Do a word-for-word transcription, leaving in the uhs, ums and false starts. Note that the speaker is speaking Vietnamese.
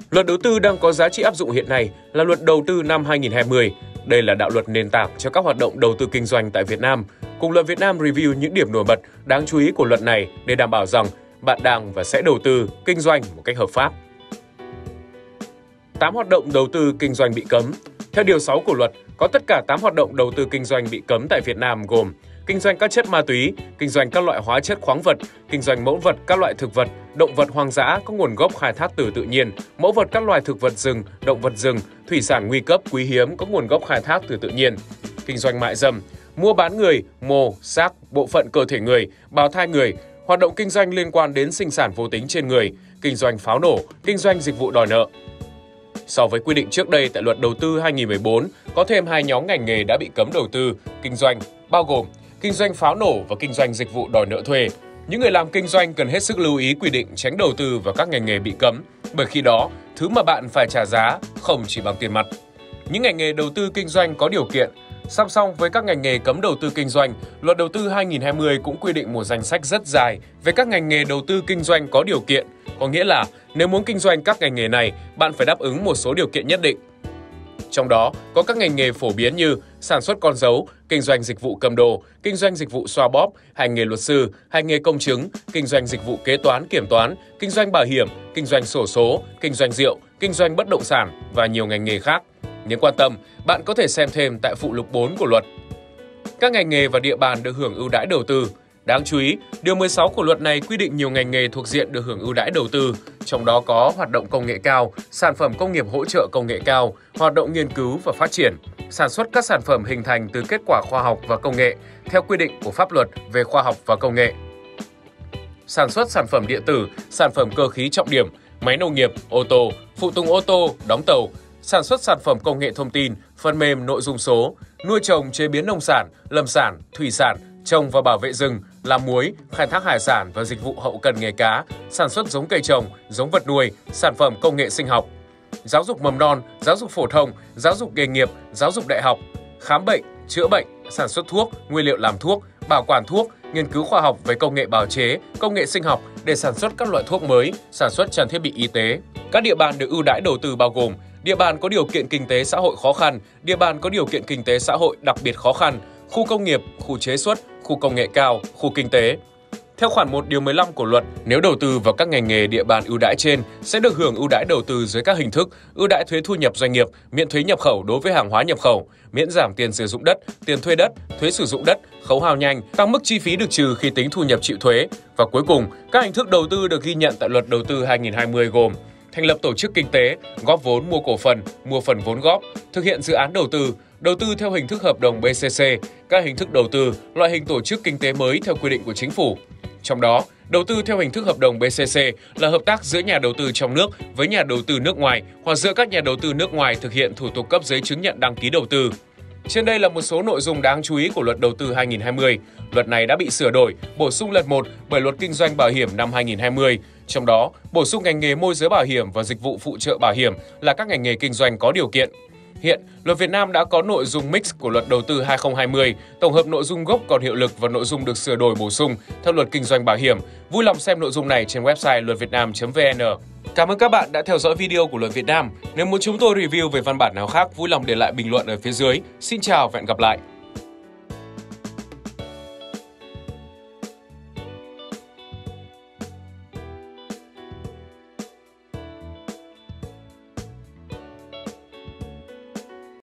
Luật đầu tư đang có giá trị áp dụng hiện nay là Luật Đầu tư năm hai nghìn không trăm hai mươi. Đây là đạo luật nền tảng cho các hoạt động đầu tư kinh doanh tại Việt Nam. Cùng Luật Việt Nam review những điểm nổi bật, đáng chú ý của luật này để đảm bảo rằng bạn đang và sẽ đầu tư, kinh doanh một cách hợp pháp. tám hoạt động đầu tư kinh doanh bị cấm. Theo điều sáu của luật, có tất cả tám hoạt động đầu tư kinh doanh bị cấm tại Việt Nam gồm kinh doanh các chất ma túy, kinh doanh các loại hóa chất khoáng vật, kinh doanh mẫu vật các loại thực vật, động vật hoang dã có nguồn gốc khai thác từ tự nhiên, mẫu vật các loài thực vật rừng, động vật rừng, thủy sản nguy cấp quý hiếm có nguồn gốc khai thác từ tự nhiên, kinh doanh mại dâm, mua bán người, mô, xác, bộ phận cơ thể người, bào thai người, hoạt động kinh doanh liên quan đến sinh sản vô tính trên người, kinh doanh pháo nổ, kinh doanh dịch vụ đòi nợ. So với quy định trước đây tại Luật Đầu tư hai nghìn không trăm mười bốn, có thêm hai nhóm ngành nghề đã bị cấm đầu tư, kinh doanh, bao gồm kinh doanh pháo nổ và kinh doanh dịch vụ đòi nợ thuê. Những người làm kinh doanh cần hết sức lưu ý quy định tránh đầu tư vào các ngành nghề bị cấm, bởi khi đó, thứ mà bạn phải trả giá không chỉ bằng tiền mặt. Những ngành nghề đầu tư kinh doanh có điều kiện. Song song với các ngành nghề cấm đầu tư kinh doanh, Luật Đầu tư hai nghìn không trăm hai mươi cũng quy định một danh sách rất dài về các ngành nghề đầu tư kinh doanh có điều kiện. Có nghĩa là nếu muốn kinh doanh các ngành nghề này, bạn phải đáp ứng một số điều kiện nhất định. Trong đó có các ngành nghề phổ biến như sản xuất con dấu, kinh doanh dịch vụ cầm đồ, kinh doanh dịch vụ xoa bóp, hành nghề luật sư, hành nghề công chứng, kinh doanh dịch vụ kế toán kiểm toán, kinh doanh bảo hiểm, kinh doanh xổ số, kinh doanh rượu, kinh doanh bất động sản và nhiều ngành nghề khác. Nếu quan tâm, bạn có thể xem thêm tại phụ lục bốn của luật. Các ngành nghề và địa bàn được hưởng ưu đãi đầu tư. Đáng chú ý, điều mười sáu của luật này quy định nhiều ngành nghề thuộc diện được hưởng ưu đãi đầu tư, trong đó có hoạt động công nghệ cao, sản phẩm công nghiệp hỗ trợ công nghệ cao, hoạt động nghiên cứu và phát triển, sản xuất các sản phẩm hình thành từ kết quả khoa học và công nghệ theo quy định của pháp luật về khoa học và công nghệ. Sản xuất sản phẩm điện tử, sản phẩm cơ khí trọng điểm, máy nông nghiệp, ô tô, phụ tùng ô tô, đóng tàu, sản xuất sản phẩm công nghệ thông tin, phần mềm nội dung số, nuôi trồng chế biến nông sản, lâm sản, thủy sản, trồng và bảo vệ rừng, làm muối, khai thác hải sản và dịch vụ hậu cần nghề cá, sản xuất giống cây trồng, giống vật nuôi, sản phẩm công nghệ sinh học, giáo dục mầm non, giáo dục phổ thông, giáo dục nghề nghiệp, giáo dục đại học, khám bệnh, chữa bệnh, sản xuất thuốc, nguyên liệu làm thuốc, bảo quản thuốc, nghiên cứu khoa học về công nghệ bào chế, công nghệ sinh học để sản xuất các loại thuốc mới, sản xuất trang thiết bị y tế. Các địa bàn được ưu đãi đầu tư bao gồm địa bàn có điều kiện kinh tế xã hội khó khăn, địa bàn có điều kiện kinh tế xã hội đặc biệt khó khăn, khu công nghiệp, khu chế xuất, khu công nghệ cao, khu kinh tế. Theo khoản một điều mười lăm của luật, nếu đầu tư vào các ngành nghề địa bàn ưu đãi trên sẽ được hưởng ưu đãi đầu tư dưới các hình thức: ưu đãi thuế thu nhập doanh nghiệp, miễn thuế nhập khẩu đối với hàng hóa nhập khẩu, miễn giảm tiền sử dụng đất, tiền thuê đất, thuế sử dụng đất, khấu hao nhanh, tăng mức chi phí được trừ khi tính thu nhập chịu thuế. Và cuối cùng, các hình thức đầu tư được ghi nhận tại Luật Đầu tư hai nghìn không trăm hai mươi gồm thành lập tổ chức kinh tế, góp vốn mua cổ phần, mua phần vốn góp, thực hiện dự án đầu tư, đầu tư theo hình thức hợp đồng bê xê xê, các hình thức đầu tư, loại hình tổ chức kinh tế mới theo quy định của chính phủ. Trong đó, đầu tư theo hình thức hợp đồng bê xê xê là hợp tác giữa nhà đầu tư trong nước với nhà đầu tư nước ngoài hoặc giữa các nhà đầu tư nước ngoài thực hiện thủ tục cấp giấy chứng nhận đăng ký đầu tư. Trên đây là một số nội dung đáng chú ý của Luật Đầu tư hai nghìn không trăm hai mươi. Luật này đã bị sửa đổi, bổ sung lần một bởi Luật Kinh doanh Bảo hiểm năm hai nghìn không trăm hai mươi. Trong đó, bổ sung ngành nghề môi giới bảo hiểm và dịch vụ phụ trợ bảo hiểm là các ngành nghề kinh doanh có điều kiện. Hiện, Luật Việt Nam đã có nội dung mix của Luật Đầu tư hai nghìn không trăm hai mươi, tổng hợp nội dung gốc còn hiệu lực và nội dung được sửa đổi bổ sung theo Luật Kinh doanh Bảo hiểm. Vui lòng xem nội dung này trên website luật việt nam chấm vn. Cảm ơn các bạn đã theo dõi video của Luật Việt Nam. Nếu muốn chúng tôi review về văn bản nào khác, vui lòng để lại bình luận ở phía dưới. Xin chào và hẹn gặp lại!